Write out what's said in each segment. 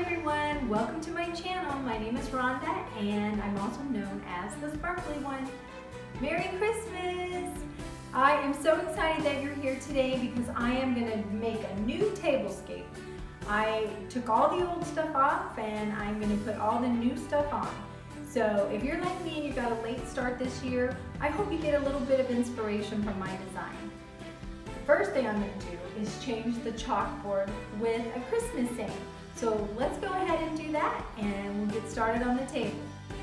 everyone, welcome to my channel. My name is Rhonda and I'm also known as the Sparkly One. Merry Christmas! I am so excited that you're here today because I am going to make a new tablescape. I took all the old stuff off and I'm going to put all the new stuff on. So if you're like me and you got a late start this year, I hope you get a little bit of inspiration from my design. The first thing I'm going to do is change the chalkboard with a Christmas saying. So let's go ahead and do that and we'll get started on the table.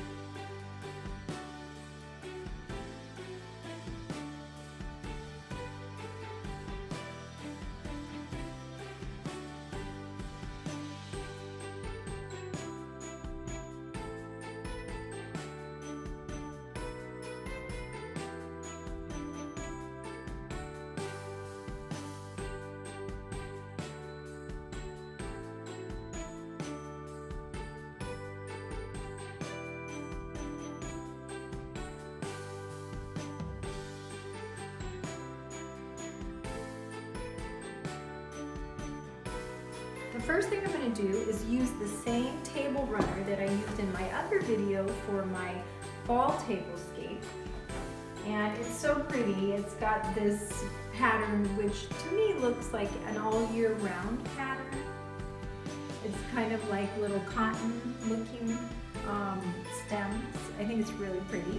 The first thing I'm going to do is use the same table runner that I used in my other video for my fall tablescape. And it's so pretty. It's got this pattern which to me looks like an all year round pattern. It's kind of like little cotton looking stems. I think it's really pretty.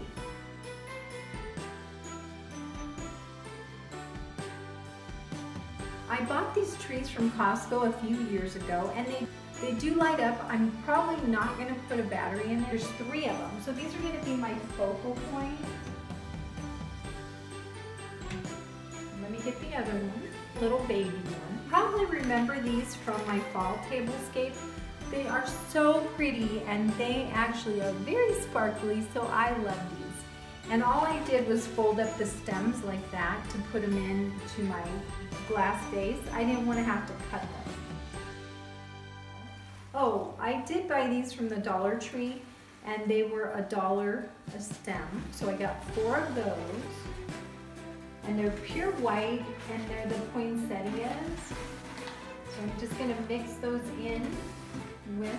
I bought these trees from Costco a few years ago and they do light up. I'm probably not going to put a battery in. There's 3 of them. So these are going to be my focal point. Let me get the other one, little baby one. Probably remember these from my fall tablescape. They are so pretty and they actually are very sparkly, so I love these. And all I did was fold up the stems like that to put them into my glass vase. I didn't want to have to cut them. Oh, I did buy these from the Dollar Tree and they were $1 a stem. So I got 4 of those. And they're pure white and they're the poinsettias. So I'm just going to mix those in with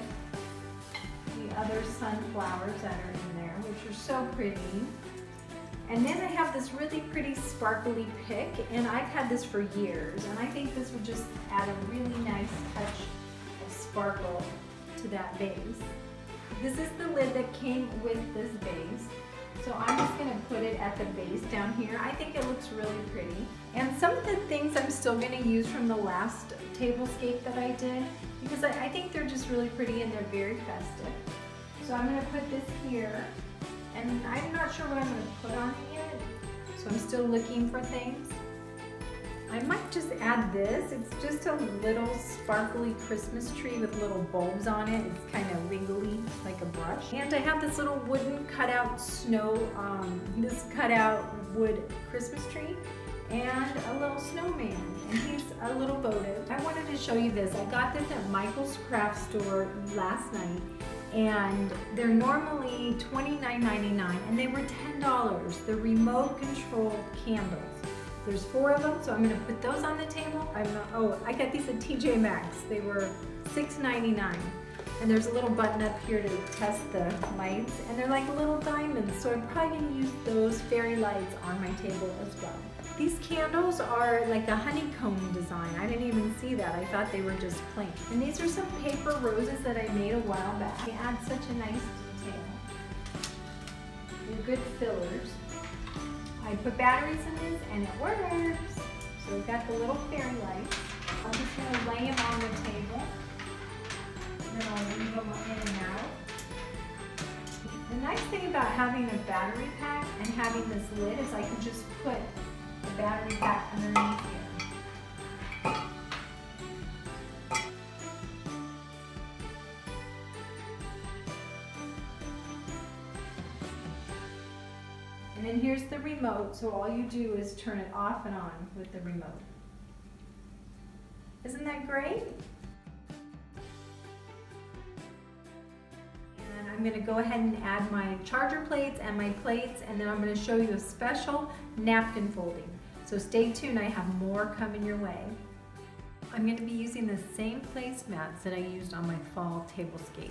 the other sunflowers that are in there, which are so pretty. And then I have this really pretty sparkly pick, and I've had this for years, and I think this would just add a really nice touch of sparkle to that vase. This is the lid that came with this vase, so I'm just going to put it at the base down here. I think it looks really pretty. And some of the things I'm still going to use from the last tablescape that I did, because I think they're just really pretty and they're very festive. So I'm going to put this here. And I'm not sure what I'm going to put on it yet, so I'm still looking for things. I might just add this. It's just a little sparkly Christmas tree with little bulbs on it. It's kind of wiggly, like a brush. And I have this little wooden cutout this cutout wood Christmas tree and a little snowman. And he's a little votive. I wanted to show you this. I got this at Michael's Craft Store last night. And they're normally $29.99 and they were $10. They're remote control candles. There's 4 of them, so I'm going to put those on the table. I got these at TJ Maxx. They were $6.99. And there's a little button up here to test the lights, and they're like little diamonds, so I'm probably going to use those fairy lights on my table as well. These candles are like a honeycomb design. I didn't even see that. I thought they were just plain. And these are some paper roses that I made a while back. They add such a nice detail. They're good fillers. I put batteries in this and it works. So we've got the little fairy lights. I'm just going to lay them on the table. And then I'll leave them in and out. The nice thing about having a battery pack and having this lid is I can just put the battery pack underneath here. And then here's the remote, so all you do is turn it off and on with the remote. Isn't that great? And I'm going to go ahead and add my charger plates and my plates, and then I'm going to show you a special napkin folding. So stay tuned, I have more coming your way. I'm going to be using the same placemats that I used on my fall tablescape.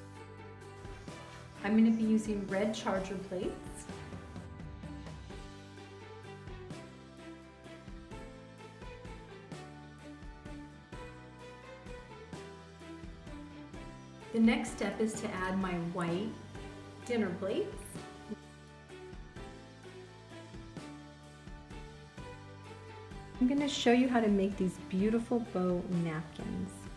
I'm going to be using red charger plates. The next step is to add my white dinner plates. I'm going to show you how to make these beautiful bow napkins.